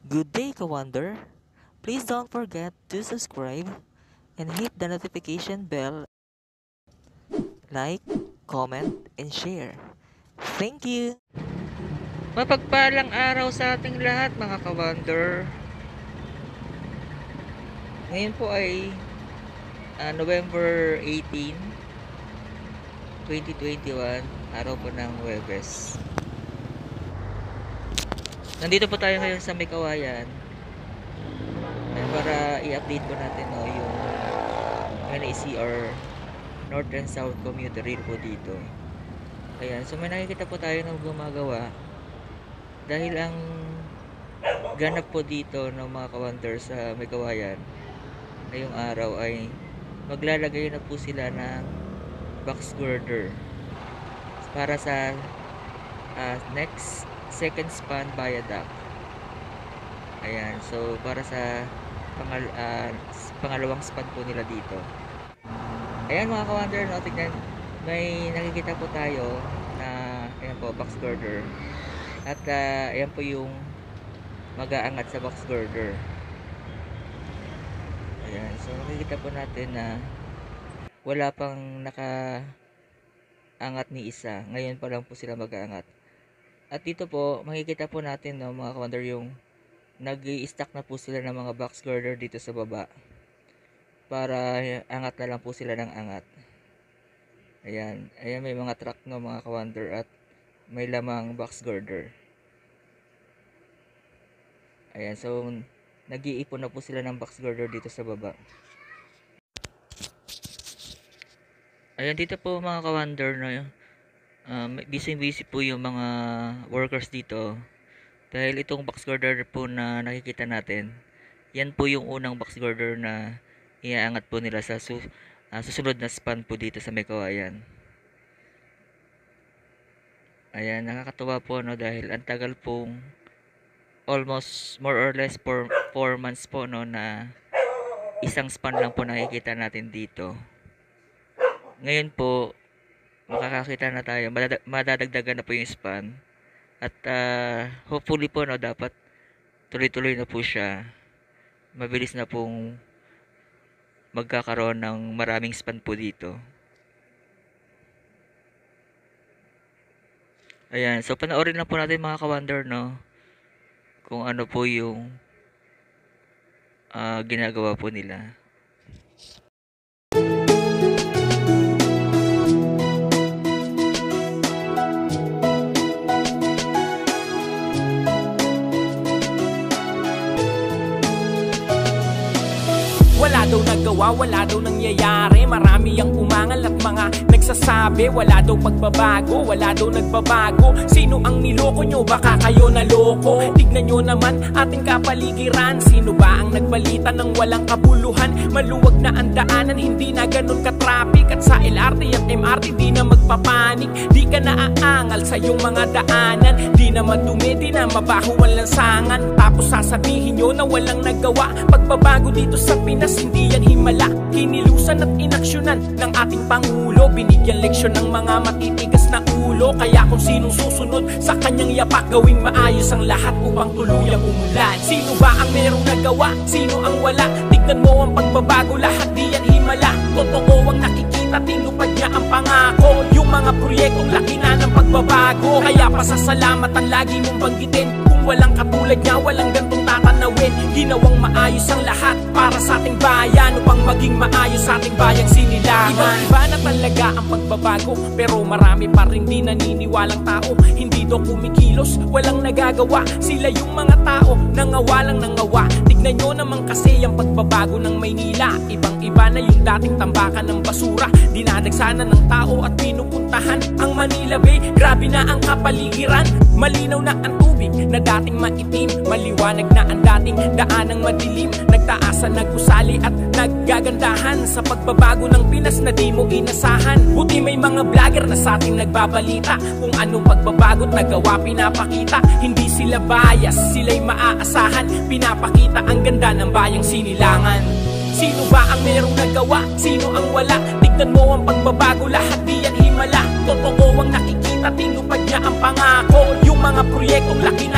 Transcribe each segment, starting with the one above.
Good day, Kawander. Please don't forget to subscribe and hit the notification bell. Like, comment, and share. Thank you! Mapagpalang araw sa ating lahat, mga Kawander. Ngayon po ay November 18, 2021, araw po ng Huwebes. Nandito po tayo ngayon sa Meycauayan para i-update po natin yung NSCR North and South Commuter Rail po dito. Ayan, so may nakikita po tayo na gumagawa dahil ang ganap po dito ng mga Kawander sa Meycauayan ngayong araw ay maglalagay na po sila ng box girder para sa next second span viaduct. Ayan, so para sa pangalawang span po nila dito. Ayan mga Kawander, no, tignan, may nakikita po tayo na ayan po, box girder. At ayan po yung mag-aangat sa box girder. Ayan, so nakikita po natin na wala pang naka-angat ni isa. Ngayon pa lang po sila mag-aangat. At dito po, makikita po natin, no, mga Kawander, yung nag-i-stack na po sila ng mga box girder dito sa baba. Para angat na lang po sila ng angat. Ayan, ayan may mga truck, no, mga Kawander, at may lamang box girder. Ayan, so nag-iipon na po sila ng box girder dito sa baba. Ayan, dito po mga Kawander, no, busy po yung mga workers dito dahil itong box girder po na nakikita natin, yan po yung unang box girder na iaangat po nila sa susunod na span po dito sa Meycauayan. Ayan, nakakatuwa po, no, dahil ang tagal pong almost more or less 4 months po, no, na isang span lang po nakikita natin dito. Ngayon po makakakita na tayo, madadagdagan na po yung span at hopefully po, no, dapat tuloy-tuloy na po siya, mabilis na pong magkakaroon ng maraming span po dito. Ayan, so panoorin lang po natin mga Kawander, no, kung ano po yung ginagawa po nila. Wala daw nagawa, wala daw nangyayari. Marami ang umangal at mga nagsasabi wala daw pagbabago, wala daw nagbabago. Sino ang niloko nyo? Baka kayo naloko. Tignan nyo naman ating kapaligiran. Sino ba ang nagbalita ng walang kabuluhan? Maluwag na ang daanan, hindi na ganun ka-traffic. At sa LRT at MRT di na magpapanik. Di ka naaangal sa iyong mga daanan. Di na madumi, di na mabaho ang lansangan. Tapos sasabihin nyo na walang nagawa. Pagbabago dito sa Pinas, hindi yan himala. Kinilusan at inaksyonan ng ating Pangulo. Binigyan leksyon ng mga matitigas na ulo. Kaya kung sinong susunod sa kanyang yapak, gawing maayos ang lahat upang tuluyang umunlad. Sino ba ang merong nagawa? Sino ang wala? Tignan mo ang pagbabago, lahat di yan himala. Totoo ang nakikita, tinupad niya ang pangako. Yung mga proyektong laki na ng pagbabago. Kaya pasasalamat ang lagi mong banggitin. Kung walang katulad niya, walang gantong tatanawin. Ginawang maayos ang lahat para sa ating bayan, upang maging maayos sa ating bayang sinilangan. Ibang-iba na talaga ang pagbabago, pero marami pa rin di naniniwalang tao. Hindi daw kumikilos, walang nagagawa. Sila yung mga tao, nangawalang nangawa. Tignan nyo naman kasi ang pagbabago ng Maynila. Ibang-iba na yung dating tambakan ng basura. Dinadagsanan ng tao at pinupuntahan ang Manila Bay. Grabe na ang kapaligiran, malinaw na ang tubig na dating maitim. Maliwanag na ang dating daanang madilim. Nagtaasan, nagusali at naggagandahan sa pagbabago ng Pinas na di mo inasahan. Buti may mga vlogger na sa ating nagbabalita kung anong pagbabago't nagawa pinapakita. Hindi sila bias, sila'y maaasahan. Pinapakita ang ganda ng bayang sinilangan. Sino ba ang merong nagawa? Sino ang wala? Tignan mo ang pagbabago, lahat di yan himala. Totoo ang nakikita, tinupad niya ang pangako. Yung mga proyektong laki na ng pagbabago,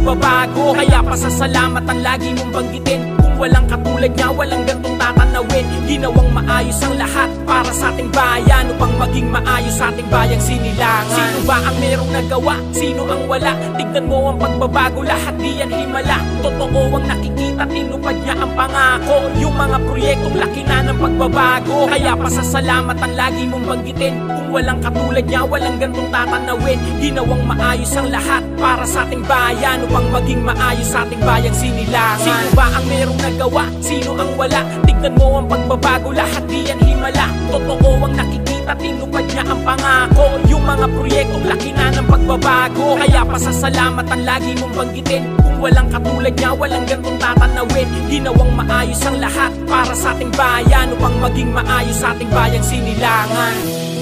pagbabago. Kaya pasasalamat ang lagi mong banggitin. Kung walang katulad niya, walang gantong tatanawin. Ginawang maayos ang lahat para sa ating bayan, upang maging maayos sa ating bayang sinilangan. Sino ba ang merong nagawa? Sino ang wala? Tignan mo ang pagbabago, lahat di yan himala. Totoo ang nakikita, tinupad niya ang pangako. Yung mga proyektong laki na ng pagbabago. Kaya pasasalamat ang lagi mong banggitin. Kung walang katulad niya, walang gantong tatanawin. Ginawang maayos ang lahat para sa ating bayan, upang maging maayos sa ating bayang sinilangan. Sino ba ang merong nagawa? Sino ang wala? Tignan mo ang pagbabago, lahat di yan himala. Totoo ang nakikita, tinupad niya ang pangako. Yung mga proyektong laki na ng pagbabago. Kaya pasasalamat ang lagi mong banggitin. Kung walang katulad niya, walang gantong tatanawin. Ginawang maayos ang lahat para sa ating bayan, upang maging maayos sa ating bayang sinilangan.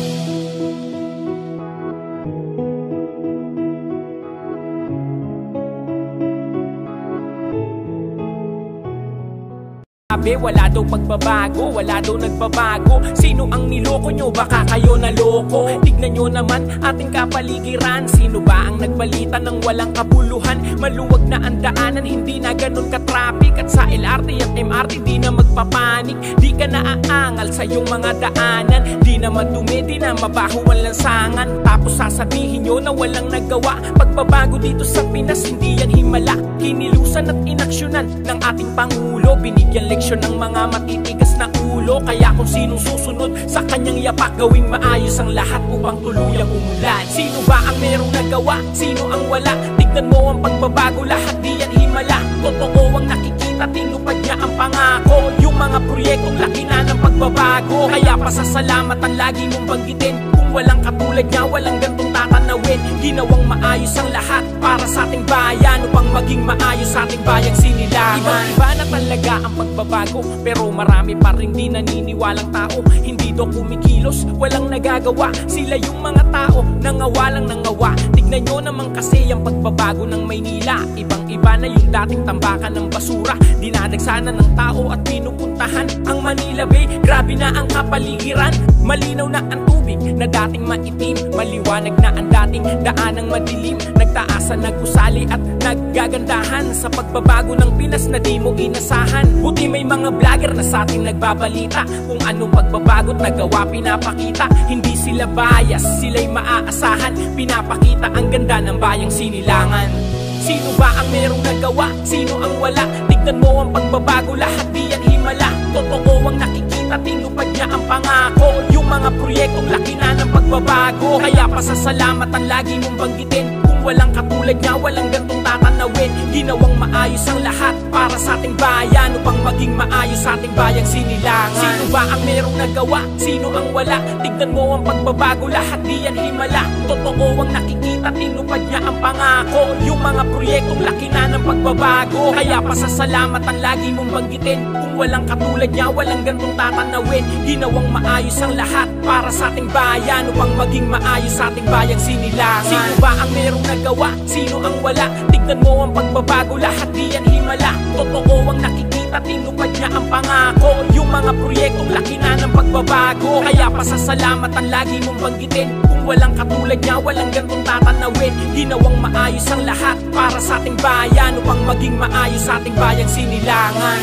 Wala daw pagbabago, wala daw nagbabago. Sino ang niloko nyo? Baka kayo naloko. Tignan nyo naman ating kapaligiran. Sino ba ang nagbalita ng walang kabuluhan? Maluwag na ang daanan, hindi na ganun ka-traffic. At sa LRT at MRT di na magpapanik. Di ka na aangal sa iyong mga daanan. Di na madumi, di na mabaho ang lansangan. Tapos sasabihin nyo na walang nagawa. Pagbabago dito sa Pinas, hindi yan himala. Kinilusan at inaksyonan ng ating Pangulo. Binigyan leksyon ng mga matitigas na ulo. Kaya kung sinong susunod sa kanyang yapak, gawing maayos ang lahat upang tuluyang umulan. Sino ba ang merong nagawa? Sino ang wala? Tignan mo ang pagbabago, lahat di yan himala. Totoo ang nakikita, tinupad niya ang pangako. Yung mga proyektong laki na ng pagbabago. Kaya pasasalamat ang lagi mong banggitin. Kung walang katulad niya, walang gantong tatanawin. Ginawang maayos ang lahat para sa ating bayan, upang maging maayos sa ating bayang sinilangan. Iba na talaga ang pagbabago, pero marami pa rin di naniniwalang tao. Hindi daw kumikilos, walang nagagawa. Sila yung mga tao, nangawalang nangawa. Tignan nyo naman kasi ang pagbabago ng Maynila. Ibang-iba na yung dating tambakan ng basura. Dinadagsana ng tao at pinupuntahan ang Manila Bay. Grabe na ang kapaligiran. Malinaw na ang tubig na dating maitim. Maliwanag na ang dating daanang madilim. Nagtaasan, nagusali at naggagandahan sa pagbabago ng Pinas na di mo inasahan. Buti may mga vlogger na sa ating nagbabalita kung anong pagbabago't nagawa pinapakita. Hindi sila bias, sila'y maaasahan. Pinapakita ang ganda ng bayang sinilangan. Sino ba ang merong nagawa? Sino ang wala? Tignan mo ang pagbabago, lahat di yan himala. Totoo ang nakikita, tinupad niya ang pangako. Yung mga proyektong laki na ng pagbabago. Kaya pasasalamat ang lagi mong banggitin. Kung walang katulad niya, walang gantong tatanawin. Ginawang maayos ang lahat para sa ating bayan, upang maging maayos sa ating bayang sinilangan. Sino ba ang merong nagawa? Sino ang wala? Tignan mo ang pagbabago, lahat di yan himala. Totoo ang nakikita, tinupad niya ang pangako. Yung mga proyektong laki na ng pagbabago. Kaya pasasalamat ang lagi mong banggitin. Kung walang katulad niya, walang gantong tatanawin. Ginawang maayos ang lahat para sa ating bayan, upang maging maayos sa ating bayang sinilangan. Sino ba ang merong nagawa? Sino ang wala? Tignan mo ang pagbabago, lahat di yan himala. Totoo ang nakikita, tinupad niya ang pangako. Yung mga proyektong laki na ng pagbabago. Kaya pasasalamat ang lagi mong banggitin. Kung walang katulad niya, walang gantong tatanawin. Ginawang maayos ang lahat para sa ating bayan, upang maging maayos sa ating bayang sinilangan.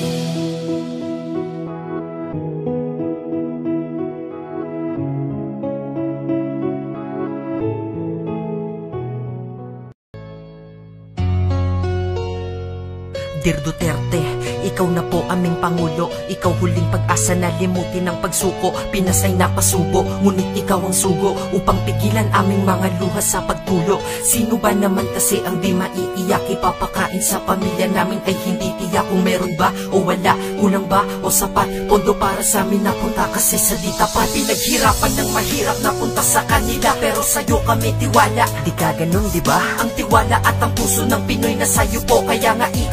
Dear Duterte, ikaw na po aming Pangulo. Ikaw huling pag-asa na limutin ang pagsuko. Pinas ay napasubo, ngunit ikaw ang sugo upang pigilan aming mga luha sa pagtulo. Sino ba naman kasi ang di maiiyak? Ipapakain sa pamilya namin ay hindi tiyak. Kung meron ba o wala, kulang ba o sapat? Pondo para sa amin napunta kasi sa di tapat. Pinaghirapan ng mahirap napunta sa kanila, pero sa'yo kami tiwala. Di ka ganun, di ba? Ang tiwala at ang puso ng Pinoy na sa'yo po. Kaya nga ikaw ang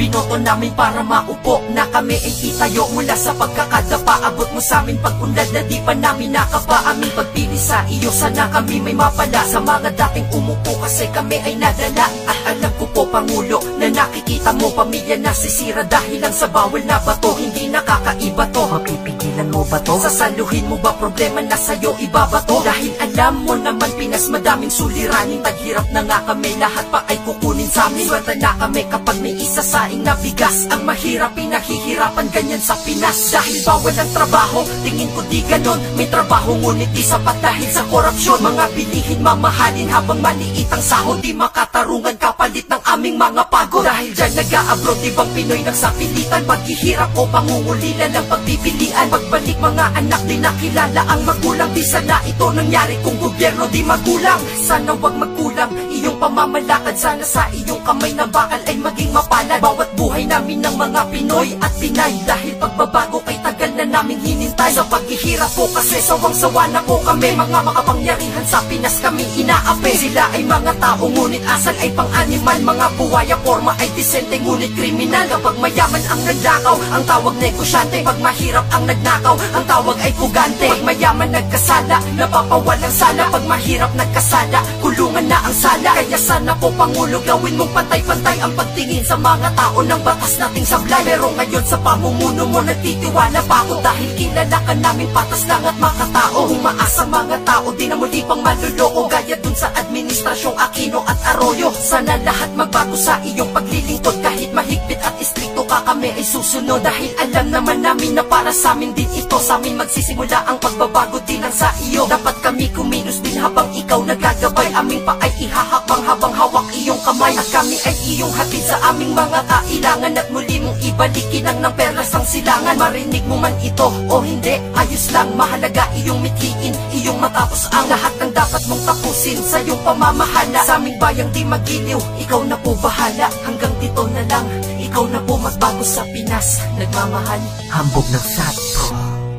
binoto namin para maupo na kami ay itayo mula sa pagkakadapa. Abot mo sa amin pag-unlad na di pa namin nakapa. Aming pagpili sa iyo, sana kami may mapala. Sa mga dating umupo kasi kami ay nadala. At alam ko po Pangulo na nakikita mo pamilya nasisira dahil lang sa bawal na bato. Hindi nakakaiba to, mapipigilan mo ba to? Sasaluhin mo ba problema na sa'yo ibabato? Dahil alam mo naman Pinas madaming suliranin. Taghirap na nga kami, lahat pa ay kukunin sa amin. Swerte na kami kapag may isa saing na bigas. Ang mahirap pinahihirapan ganyan sa Pinas. Dahil bawal ang trabaho, tingin ko di ganon. May trabaho ngunit di sapat dahil sa korupsyon. Mga bilihin mamahalin habang maliit ang sahod. Di makatarungan kapalit ng aming mga pagod. Dahil dyan nag-a-abroad, ibang Pinoy nagsapilitan. Paghihirap o pangungulila ng pagpipilian. Pagbalik mga anak di nakilala ang magulang. Di sana ito nangyari kung gobyerno di magulang. Sana wag magkulang iyong pamamalakad. Sana sa iyong kamay na bakal ay maging mapalad. Bawat buhay namin ng mga Pinoy at Pinay. Dahil pagbabago kay tagal na naming hinintay. Sa paghihirap po kasi sawang-sawa na po kami. Mga makapangyarihan sa Pinas kami inaapi. Sila ay mga tao ngunit asal ay pang-animal. Mga buwaya forma ay disente ngunit kriminal. Kapag mayaman ang nagnakaw, ang tawag negosyante. Pag mahirap ang nagnakaw, ang tawag ay pugante. Pag mayaman nagkasala, napapawalang sala. Pag mahirap nagkasala, kulungan na ang sala. Kaya sana po Pangulo, gawin mong pantay-pantay ang pagtingin sa mga tao ng batas nating sablay. Pero ngayon sa pamumuno mo nagtitiwala pa ako. Dahil kilala ka namin patas lang at makatao. Umaasa mga tao, di na muli pang maluloko. Gaya dun sa administrasyong Aquino at Arroyo. Sana lahat magbago sa iyong paglilingkod. Kahit mahigpit at istrikto ka, kami ay susunod. Dahil alam naman namin na para sa amin din ito. Sa amin magsisimula ang pagbabago din ang sa iyo. Dapat kami kumilos din habang ikaw nagagabay. Aming pa ay ihahakbang habang hawak iyong kamay. At kami ay iyong hatid sa aming mga kailangan. At muli mong ibalikin ang ng perlas ang silangan. Marinig mo man ito o hindi, ayos lang. Mahalaga iyong mithiin, iyong matapos ang lahat ng dapat mong tapusin sa iyong pamamahala. Sa aming bayang di magiliw, ikaw na po bahala. Hanggang dito na lang, ikaw na po magbago sa Pinas. Nagmamahal, hambog ng satro.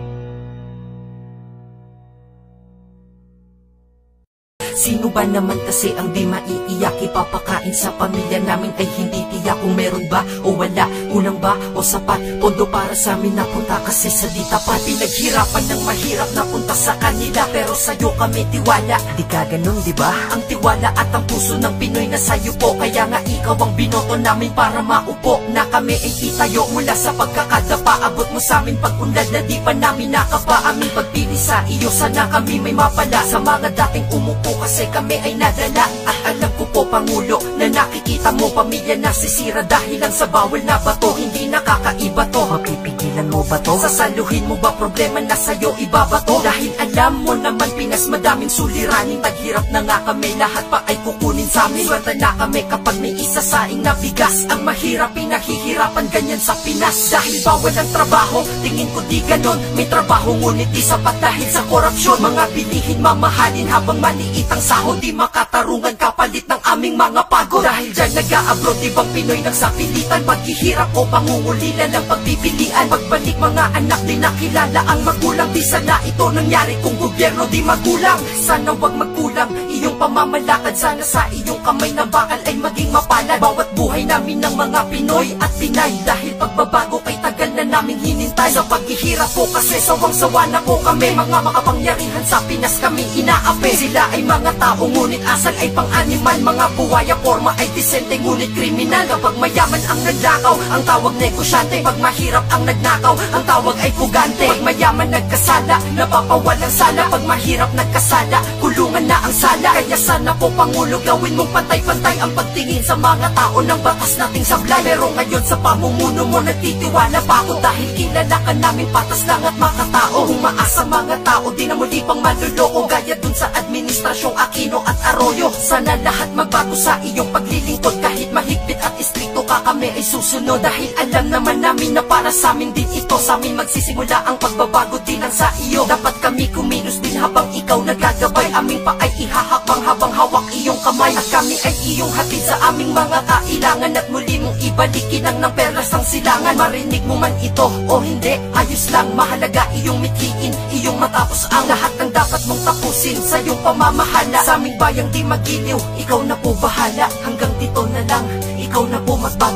Sino ba naman kasi ang di maiiyak? Ipapakain sa pamilya namin ay hindi tiyak. Kung meron ba o wala, kulang ba o sapat? Pondo para sa amin napunta kasi sa di tapat. Pinaghirapan ng mahirap napunta sa kanila, pero sa'yo kami tiwala. Di ka ganun di ba? Ang tiwala at ang puso ng Pinoy na sa'yo po. Kaya nga ikaw ang binoto namin para maupo na kami ay itayo mula sa pagkakadapa. Abot mo sa amin pag-unlad na di pa namin nakapa. Aming pagpili sa iyo, sana kami may mapala. Sa mga dating umupo kasi kami ay nadala. At alam ko po Pangulo na nakikita mo pamilya nasisira dahil lang sa bawal na bato. Hindi nakakaiba to, mapipigilan mo ba to? Sasaluhin mo ba problema na sa'yo ibabato? Dahil alam mo naman Pinas madaming suliranin. Taghirap na nga kami, lahat pa ay kukunin sa amin. Swerte na kami kapag may isa saing na bigas. Ang mahirap pinahihirapan ganyan sa Pinas. Dahil bawal ang trabaho, tingin ko di ganon. May trabaho ngunit di sapat dahil sa korupsyon. Mga bilihin mamahalin habang maliit ang sahod. Di makatarungan kapalit ng aming mga pagod. Dahil dyan nag-a-abroad, ibang Pinoy nagsapilitan. Paghihirap o pangungulila ng pagpipilian. Pagbalik mga anak di nakilala ang magulang. Di sana ito nangyari kung gobyerno di magulang. Sana wag magkulang iyong pamamalakad. Sana sa iyong kamay na bakal ay maging mapalad. Bawat buhay namin ng mga Pinoy at Pinay. Dahil pagbabago kay tagal na naming hinintay. Sa paghihirap po kasi sawang-sawa na po kami. Mga makapangyarihan sa Pinas kami inaapi. Sila ay mga tao ngunit asal ay pang-animal. Mga buwaya forma ay disente ngunit kriminal. Kapag mayaman ang nagnakaw, ang tawag negosyante. Pag mahirap ang nagnakaw, ang tawag ay pugante. Pag mayaman nagkasala, napapawalang sala. Pag mahirap nagkasala, kulungan na ang sala. Kaya sana po Pangulo, gawin mong pantay-pantay ang pagtingin sa mga tao ng batas nating sablay. Pero ngayon sa pamumuno mo nagtitiwala pa ako. Dahil kilala ka namin patas lang at makatao. Umaasa mga tao, di na muli pang maluloko. Gaya dun sa administrasyong Aquino at Arroyo. Sana lahat magbago sa iyong paglilingkod. Kahit mahigpit at istrikto ka, kami ay susunod. Dahil alam naman namin na para sa amin din ito. Sa amin magsisimula ang pagbabago din ang sa iyo. Dapat kami kumilos din habang ikaw nagagabay. Aming pa ay ihahakbang habang hawak iyong kamay. At kami ay iyong hatid sa aming mga kailangan. At muli mong ibalikin ang ng perlas ang silangan. Marinig mo man ito o hindi, ayos lang. Mahalaga iyong mithiin, iyong matapos ang lahat ng dapat mong tapusin sa iyong pamamahala. Sa aming bayang di magiliw, ikaw na po bahala. Hanggang dito na lang, ikaw na po magbago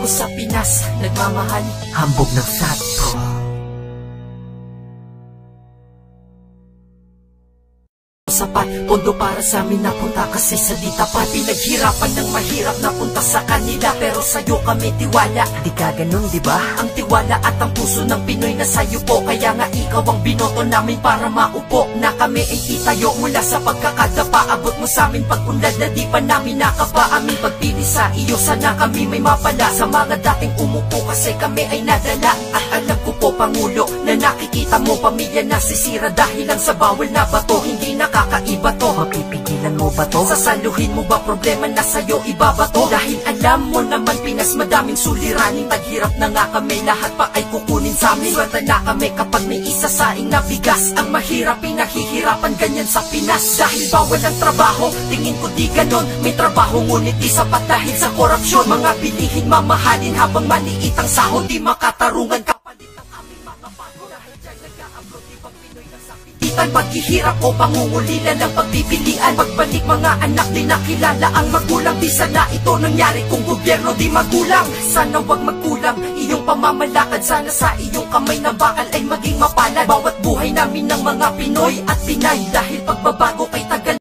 ako sa Pinas, nagmamahal, hambog ng satro. Sapat, pondo para sa amin napunta kasi sa di tapat. Pinaghirapan ng mahirap napunta sa kanila, pero sa'yo kami tiwala. Di ka ganun, di ba? Ang tiwala at ang puso ng Pinoy na sa'yo po. Kaya nga ikaw ang binoto namin para maupo na kami ay itayo mula sa pagkakadapa. Abot mo sa amin pag-unlad na di pa namin nakapa. Aming pagpili sa iyo, sana kami may mapala. Sa mga dating umupo kasi kami ay nadala. At alam ko po, Pangulo, na nakikita mo pamilya nasisira dahil lang sa bawal na bato. Hindi nakakaiba to, mapipigilan mo ba to? Sasaluhin mo ba problema na sa'yo ibabato? Dahil alam mo naman Pinas madaming suliraning. Taghirap na nga kami, lahat pa ay kukunin sa amin. Swerte na kami kapag may isa saing na bigas. Ang mahirap pinahihirapan ganyan sa Pinas. Dahil bawal ang trabaho, tingin ko di ganon. May trabaho ngunit di sapat dahil sa korupsyon. Mga bilihin mamahalin habang maliit ang sahod. Di makatarungan kapalit ng aming mga bago. Dahil dyan nag-a-upload ibang Pinoy na sa Pilipinas. Paghihirap o pangungulila ng pagpipilian. Pagbalik mga anak di nakilala ang magulang. Di sana ito nangyari kung gobyerno di magulang. Sana wag magkulang iyong pamamalakad. Sana sa iyong kamay na bakal ay maging mapalad. Bawat buhay namin ng mga Pinoy at Pinay. Dahil pagbabago kay tagal